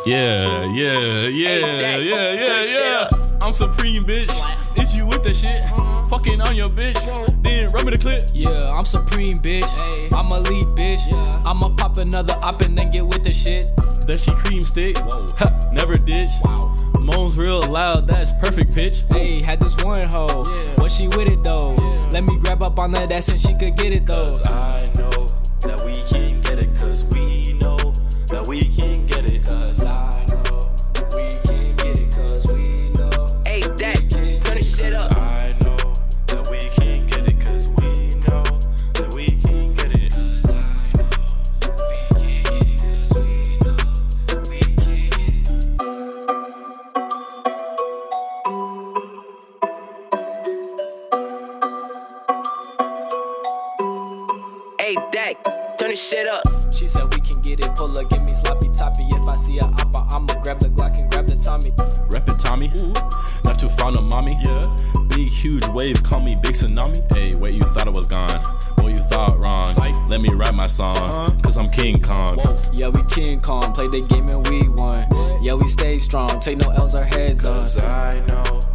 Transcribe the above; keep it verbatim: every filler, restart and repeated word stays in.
Yeah, yeah, yeah, yeah, yeah, yeah. I'm supreme, bitch. Is you with the shit? Fucking on your bitch. Then rub me the clip. Yeah, I'm supreme, bitch. I'm a lead, bitch. I'ma pop another op and then get with the shit. Does she cream stick? Ha, never ditch. Moans real loud, that's perfect pitch. Hey, had this one hoe. Was she with it though? Let me grab up on that ass and she could get it though. Cause I know that we can get it. Cause we know that we can get it. Cause I know we can get it. Cause we know. Hey, Dak, turn this shit up. I know that we can get it. Cause we know that we can get it. Cause I know we can get it. Cause we know we can get it. Hey, Dak, turn this shit up. She said we can get it, pull up, give me sloppy toppy. If I see a oppa, I'ma grab the Glock and grab the Tommy. Reppin' Tommy, ooh. Not too fond of mommy. Yeah. Big huge wave, call me Big Tsunami. Hey, wait, you thought it was gone? Boy, you thought wrong. Psych. Let me write my song, uh-huh. Cause I'm King Kong. Whoa. Yeah, we King Kong, play the game and we won. Yeah, we stay strong, take no L's, our heads on. Cause I know